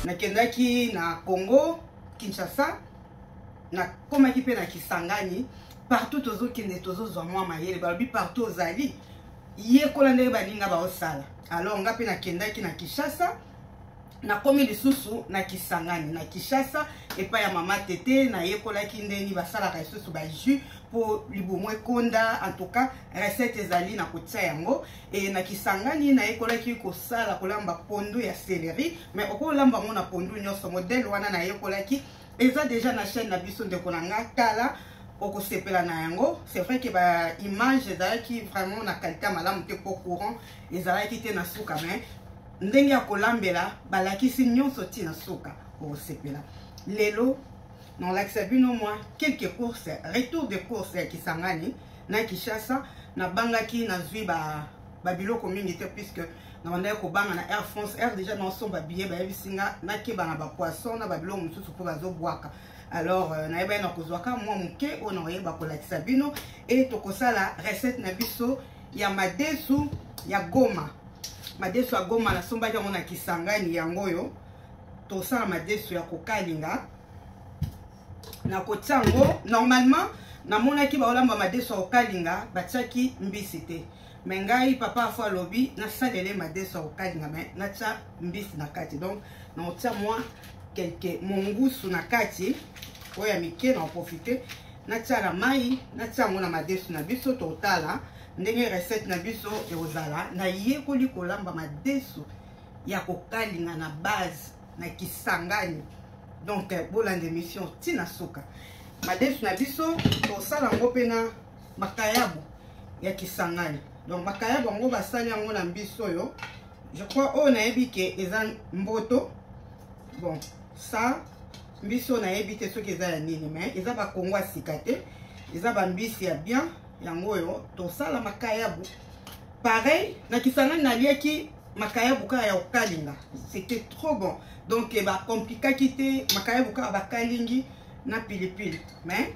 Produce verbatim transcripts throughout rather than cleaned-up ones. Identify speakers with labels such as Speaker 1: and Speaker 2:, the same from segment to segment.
Speaker 1: nakendaki na Congo Kinshasa na komaki pe na Kisangani partout tozo kende tozo zwa mwa mayele balobi partout ozali yekola ndenge baninga baosala. Alors nga pe nakendaki na Kinshasa na komi lisusu na Kisangani na Kinshasa epa ya mama tete na yekolaki ndeni basalaka lisusu ba jus pour libumwe konda. En tout cas recette ezali na kotia yango et na Kisangani na yekolaki kosala kolamba pondu ya céleri mais okolamba mona pondu nyonso modèle wana na yekolaki eza déjà na chaîne na biso ndeko na nga tala okosepela na yango. C'est vrai que ba image ezalaki vraiment na qualité malamu te po courant ezalaki te na suka mais ndenge ya kolambela balakisi nyonso ti na suka okosepela. Lelo non l'axabino moi quelques courses retour de courses ya Kisangani na Kinshasa na bangaki na zui ba babiloko mingi te puisque na banda ko banga na Air France Air déjà na somba billet ba bisinga na keba na ba poisson na babiloko mususu po bazo bwaka. Alors na yeba na kozwaka moi muke ona yeba ko l'axabino et tokosala recette na biso ya madesu ya goma. Madesu ya goma na somba ya mona Kisangani yango yo tosala madesu ya kokalinga na kotango. Normalement na mona ki ba olamba madesu ya kokalinga batiaki mbisi te mais ngai papa afwa lobi na salele madesu ya kokalinga mais na tia mbisi na kati donc na otia moi quelque mongusu na kati oya mike na profiter na tia la mai na tia mona madesu na biso totala ndenge recette na biso eozala na yekoli kolamba madesu ya kokalinga na base na Kisangani. Donc bolande émission tina suka madesu na biso tosala ngo pena makayabu ya Kisangani. Donc makayabu ngo basali yango na biso yo je crois on a ebike eza mboto. Bon ça biso na ebite soki eza ya nini mais eza ba Kongo asikate eza ba mbisi ya bien yango yo tosala makayabu pareil na Kisangani na lieki makayabu ka ya okalinga c'était trop bon. Donc il va compliquer quitter makayabu ka ba kalingi na pilipili mais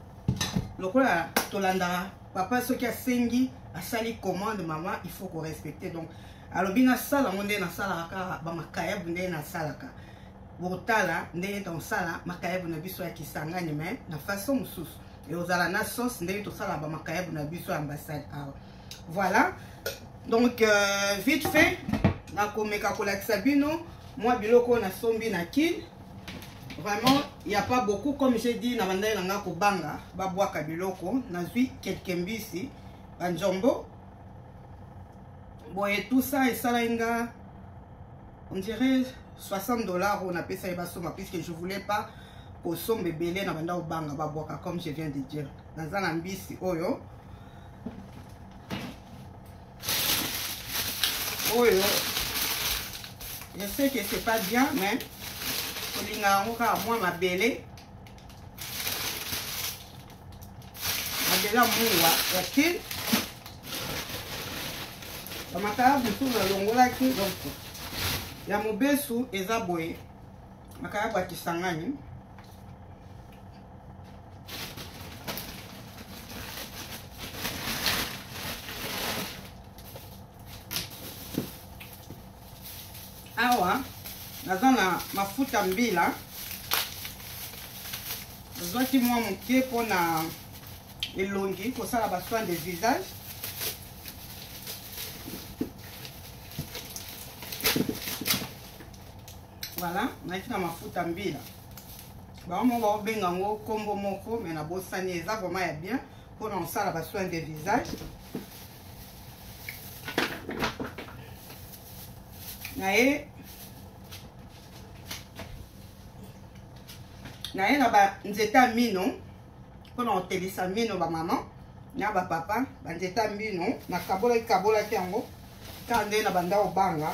Speaker 1: lokola tolanda papa soki asengi asali commande maman il faut qu'on respecte. Donc alobi na sala monde na sala ka ba makayabu ndé na sala ka botala ndé ton sala makayabu na biso ya Kisangani mais na façon mususu et ozala na sauce ndé to sala ba makayabu na biso ambassade awa. Voilà donc euh, vite fait na komeka kolakisa bino moi biloko na sombi na kil. Vraiment il y a pas beaucoup comme j'ai dit na bandai na nga ko banga ba bwaka biloko na zui quelques mbisi banjombo bon et tout ça et ça là on dirait soixante dollars on appelle ça basoma puisque je voulais pas ko sombe belé na banda banga ba bwaka comme je viens de dire dans un mbisi oyo oyo. Je sais que c'est pas bien mais kolinga ngoka moi ma belé ma belé muwa yakil ba makaya butu na longola ki donc ya mobesu eza boye makaya ba Kisangani awa nazana mafuta mbila zwaki mwa muke pona elongi kosala ba soin de visage. Voilà naiki na mafuta mbila ba mo ba benga ngo kombo moko mais na bosani eza vraiment ya bien pona osala ba soin de visage. Nae nae na ba nzeta mino pona otelisa mino ba maman na ba papa ba nzeta mino na kabola kabola yango kande na banda obanga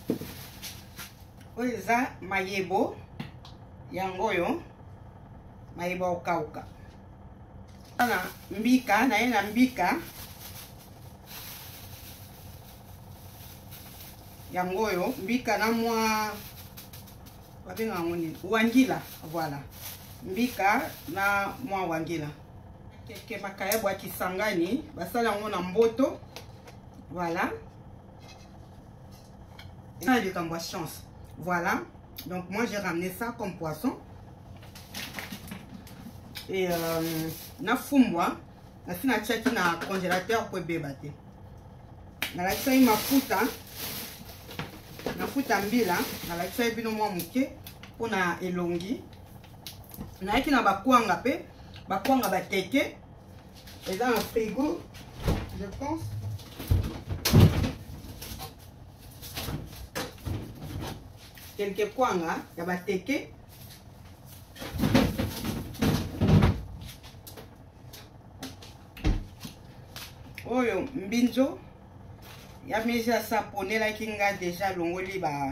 Speaker 1: oza mayebo yango yo mayebo okauka ana mbika nae na mbika yango yo mbika na mwa wabenga ngoni wangila. Voilà mbika na mwa wangila keke makayabu ya Kisangani basala ngo na mboto. Voilà ça likambo chance. Voilà Donc moi j'ai ramené ça comme poisson. Et euh, na fumbwa, na fina tchaki na congélateur pour bébate. Na la tchai mafuta, na futa mbila, na la tchai bino mwa muke, pour na elongi. Na yaki na bakwanga pe, bakwanga bateke. Et dans le frigo, je pense. Quelques kwanga, ya bateke. Oyo mbinjo ya meja sapone la kinga déjà longoli ba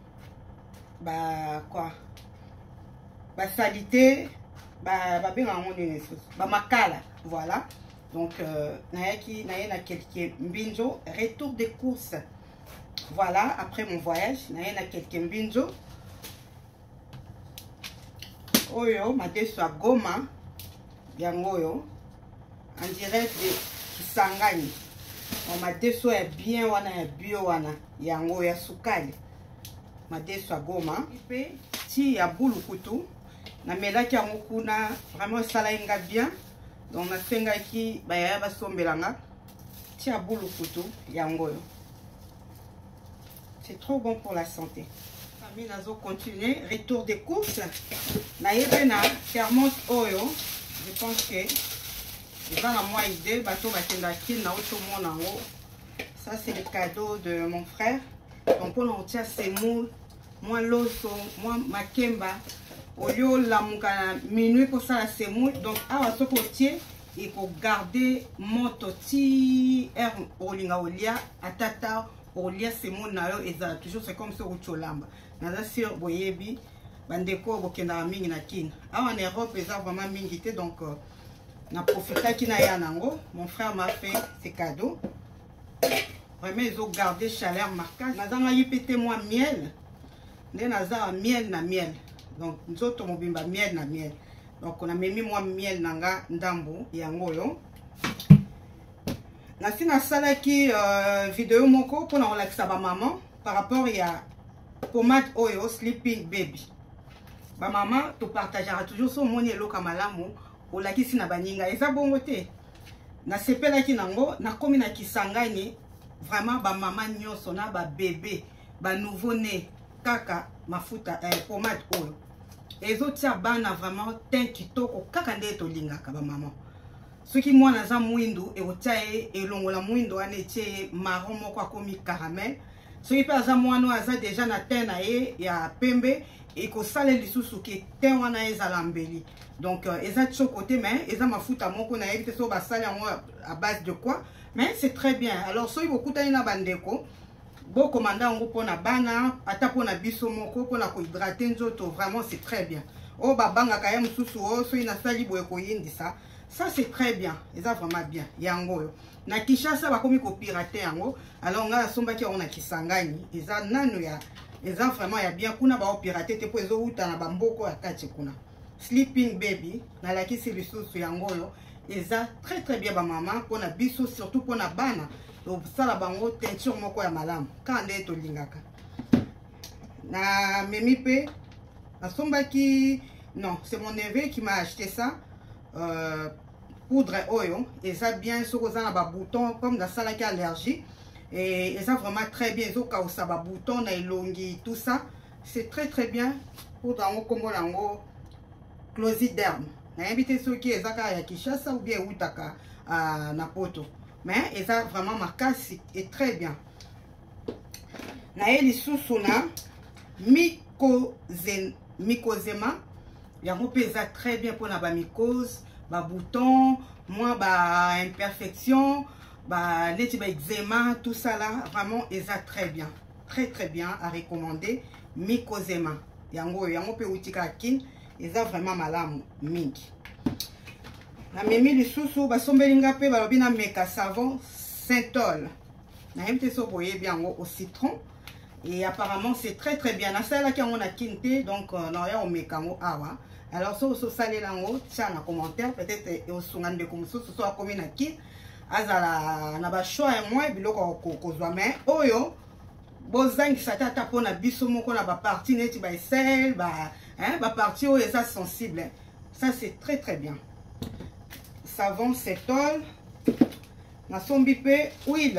Speaker 1: ba quoi ba salité ba ba bien en une ba makala voilà donc euh, nayaki naye na quelques mbinjo retour des courses voilà après mon voyage naye na quelques mbinjo oyo madeso à Goma yango yo en direct de Kisangani. On m'a déçu bien wana ya bio wana yango ya sukali. Ma déçu à Goma. Ipe ti ya bulu kutu na melaki yango kuna vraiment sala inga bien. Donc na senga ki ba ya ba sombelanga ti ya bulu kutu yango yo. C'est trop bon pour la santé. Famille nazo continuer retour des courses. Na yebena thermos oyo. Je pense que dans la moi idée, bateau batendaki na auto monango. Ça c'est le cadeau de mon frère. Donc on tient ces moules, moi l'osso, moi makemba. Au lieu la mouka minuit pour ça c'est moules. Donc à ce côté il faut garder mon toti er olinga olia atata olia ces moules na yo eza toujours c'est comme ça au lamba. Naza sur boyebi bandeko bokenda mingi na kin. En Europe eza vraiment mingi te donc euh, na profita qui na yanango, mon frère m'a fait ses cadeaux. Vraiment ils ont gardé chaleur marquage. Nazanga yipete moi miel. Né naza miel na miel. Donc nous autres mobimba miel na miel. Donc on a mis moi miel nanga ndambo yango yo. Na sina sala ki euh, vidéo moko pour na relaxer ba maman par rapport à pommade oyo sleeping baby. Ba maman to partagera toujours son moni eloka malamu. Olakisi na baninga eza bongo te na sepelaki nango na komi na Kisangani vraiment ba mama nyonso na ba bébé ba nouveau né kaka mafuta eh, pommade oyo ezotia bana vraiment teint kitoko kaka nde tolingaka ba mama soki mwana za mwindu eotia e elongola mwindu ane tie marron moko akomi caramel soki pe aza mwana aza déjà na teint na ye ya pembe et ko sale lisusu ke teint wana ezala mbeli. Donc, euh, ils ont chocoté, mais ils ont ma foute à mon qu'on a évité sur à base de quoi. Mais c'est très bien. Alors, si vous écoutez une bandeko, bon commandant on pour na bana, ata pour na biso moko pour na ko hydrater nzoto, vraiment c'est très bien. Oh babanga quand même sous oh so ina sali boye ko yindi ça. Ça c'est très bien. Ils ont vraiment bien. Yango yo. Na Kinshasa ba komi ko pirater yango. Alors nga somba ki on a Kisangani. Ils ont nanu ya. Ils ont vraiment ya bien kuna ba pirater te po ezo uta na bamboko ya kati kuna. Sleeping baby, na la kisi lisusu yango yo, eza très très bien ba maman pour na biso surtout pour na bana. Donc ça la bango teinture moko ya malamu. Kande to lingaka. Na memi pe na somba ki non, c'est mon neveu qui m'a acheté ça. Euh, poudre oyo, eza bien sur na ba bouton comme dans ça la qui allergie et eza vraiment très bien zo ka osa ba bouton na elongi tout ça. C'est très très bien pour dans kombo lango Closiderme. Na invité ceux qui est à Kinshasa ou bien Outaka à Napoto. Mais ils ont vraiment marqué et très bien. Na eli susuna mycosema. Yango pesa très bien pour la ba mycose, ba bouton, moi ba imperfection, ba leti ba eczéma, tout ça là, vraiment ils ont très bien. Très très bien à recommander mycosema. Yango yango pe utika kin. Ils ont vraiment malamu mingi. Na memi lisusu basombelinga pe balobi na meka savon Saint-Ol. Na mte so boye bien au citron et apparemment c'est très très bien. Na sala ki on a kinte donc na ya o meka ngo awa. Alors so so salé lango tia na commentaire peut-être au sungande comme so so a komi na ki azala na ba choix et moi biloko ko kozwa mais oyo bozangisa tata pona biso moko na ba partie neti ba sel ba hein ba partie où ça sensible hein. Ça c'est très très bien. Savon Setol na sombi pe huile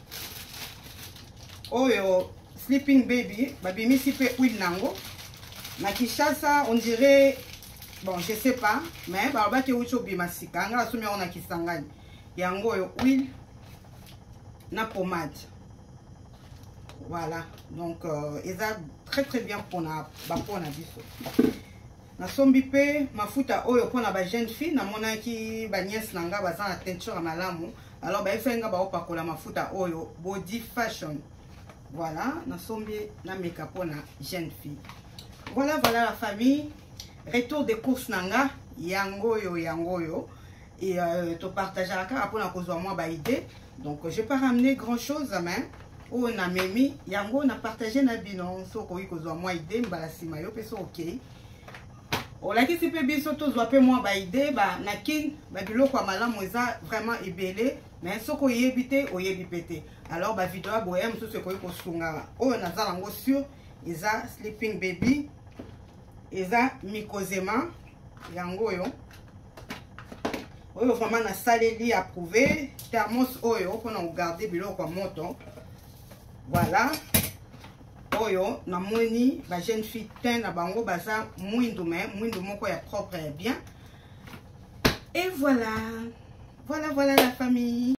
Speaker 1: oyo Sleeping Baby babimisi pe huile nango na Kinshasa on dirait bon je sais pas mais ba ke ucho bimasika nga somi on a Kisangani yango yo huile na pommade. Voilà, donc euh, ils ont très très bien pour na ba pour na biso. Na sombi pe mafuta oyo pour na ba jeune fille na mona ki ba nièce nanga ba za na teinture malamu. Alors ba efenga ba opakola mafuta oyo Body Fashion. Voilà, na sombi na make-up pour na jeune fille. Voilà voilà la famille. Retour des courses nanga yango yo yango yo et euh, to partager la carte pour na kozwa moi ba idée. Donc je vais pas ramener grand chose mais on a memi yango na partagé na binon so ko kozwa moi idée mbala sima yo peso OK. On la kisi pe biso to zwa pe moi ba idée ba na kin ba biloko ya malamu eza vraiment ebelé mais so ko yebité o yebi pété. Alors ba vidéo boyem so se ko ko sunga o na za lango sur eza Sleeping Baby eza Mycosema yango yo oyo vraiment na saleli approuvé thermos oyo pour nous garder biloko moto. Voilà oyo na moni ba jeune fille teint na bango baza mwindu mais mwindu moko ya propre et bien. Et voilà voilà voilà la famille.